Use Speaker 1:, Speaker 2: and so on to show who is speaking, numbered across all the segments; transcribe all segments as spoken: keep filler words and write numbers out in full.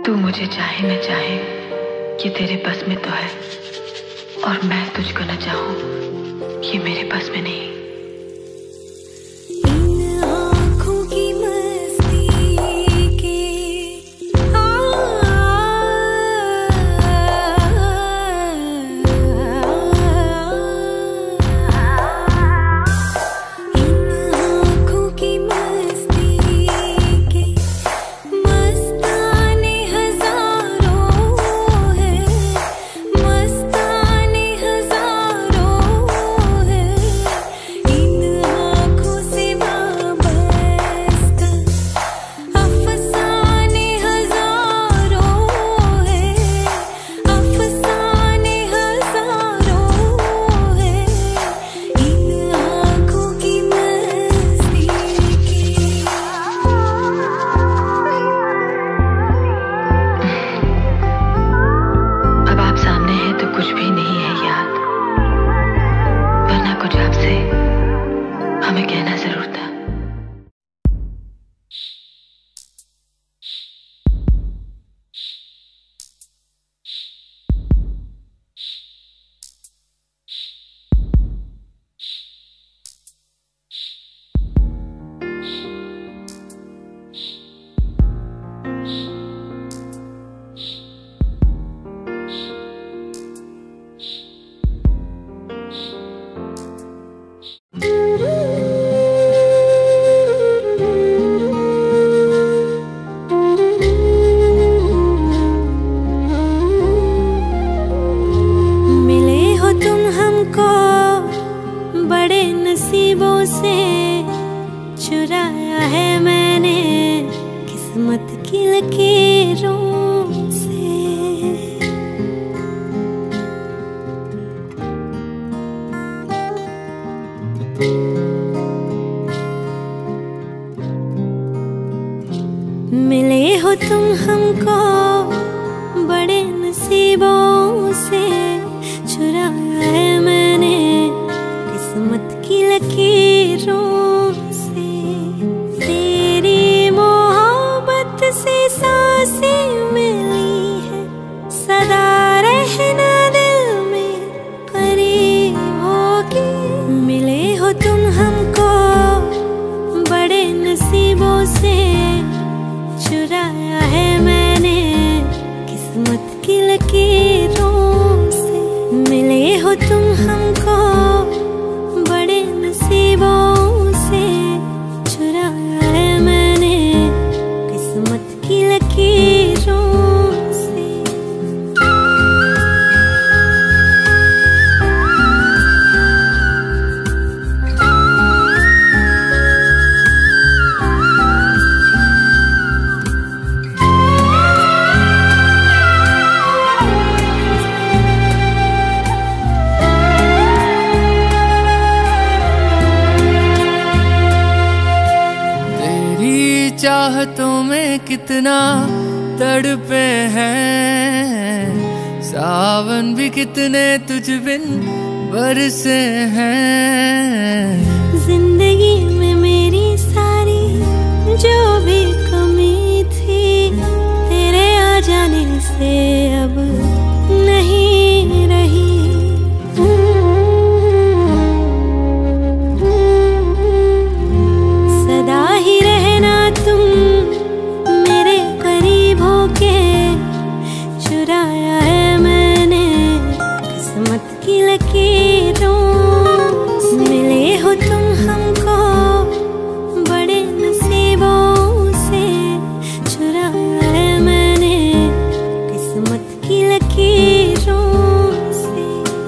Speaker 1: तू मुझे चाहे न चाहे ये तेरे बस में तो है, और मैं तुझको न चाहूं ये मेरे बस में नहीं। हमें कहना जरूर था। नसीबों से चुराया है मैंने किस्मत की लकीरों से। मिले हो तुम हमको बड़े नसीबों से, चुराया है मैंने किस्मत की लकीरों से। तेरी मोहब्बत से सांसें मिली है, सदा रहना दिल में करीब होगी। मिले हो तुम हमको बड़े नसीबों से, चुराया है मैंने किस्मत की लकीरों से। मिले हो तुम हमको बड़े नसीबों से, चुराया है मैंने किस्मत की लकीरों से।
Speaker 2: चाहतों में कितना तड़पे हैं, सावन भी कितने तुझ बिन बरसे हैं।
Speaker 3: जिंदगी में मेरी सारी जो भी कमी थी, तेरे आ जाने से अब नहीं रही। सदा ही रहना तुम मेरे करीब होके, चुराया है मैंने किस्मत की लकीरों से। मिले हो तुम हमको बड़े नसीबों से, चुराया है मैंने किस्मत की लकीरों से।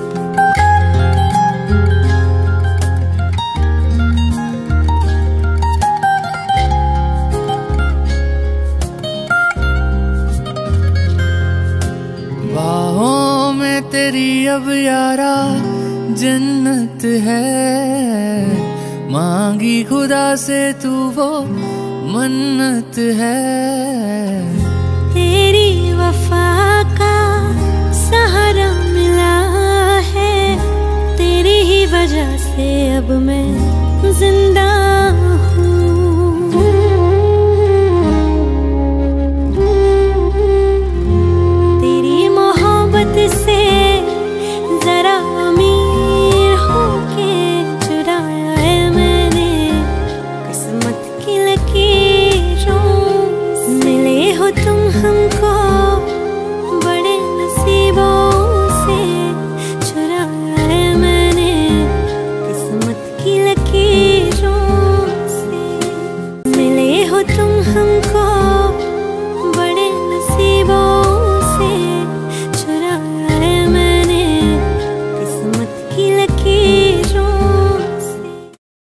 Speaker 2: बाहों में तेरी अब यारा जन्नत है, मांगी खुदा से तू वो मन्नत है।
Speaker 3: तेरी वफा का सहारा मिला है, तेरी ही वजह से अब मैं